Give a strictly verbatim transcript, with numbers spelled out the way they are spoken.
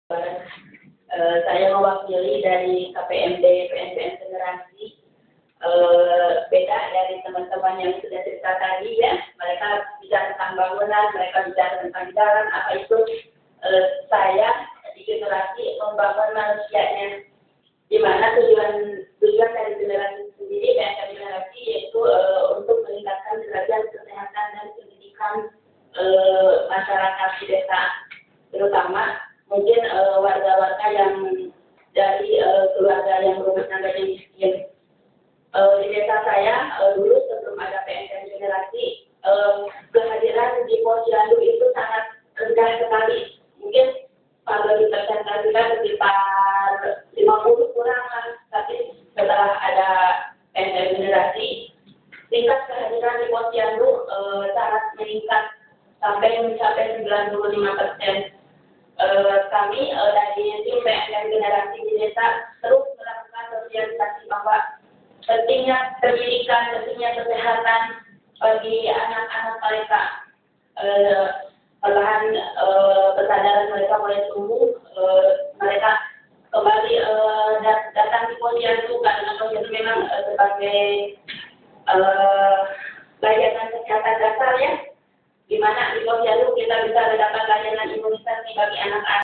Uh, saya mewakili dari K P M D P N P N Generasi, uh, beda dari teman-teman yang sudah cerita tadi ya, mereka bicara tentang bangunan, mereka bicara tentang jalan, apa itu, uh, saya di generasi membangun manusianya, di mana tujuan tujuan dari generasi sendiri, P N P N Generasi, yaitu uh, untuk meningkatkan derajat kesehatan dan pendidikan uh, masyarakat di desa, terutama mungkin warga-warga uh, yang dari uh, keluarga yang berumah tangga yang miskin. Uh, di desa saya uh, dulu sebelum ada P N P N Generasi, uh, kehadiran di posyandu itu sangat rendah sekali. Mungkin kalau dipersentasikan sekitar lima puluh kurang, tapi setelah ada P N P N Generasi, tingkat kehadiran di posyandu uh, sangat meningkat sampai mencapai sembilan puluh lima persen. Uh, kami uh, dari tim P N P N Generasi di desa terus melakukan sosialisasi bahwa pentingnya pendidikan, pentingnya kesehatan bagi anak-anak mereka. Uh, Perlahan uh, kesadaran mereka mulai tumbuh, uh, mereka kembali uh, dat datang di posyandu karena posyandu memang uh, sebagai uh, layanan kesehatan dasar ya, di mana di posyandu kita bisa mendapat layanan imunisasi bagi anak-anak.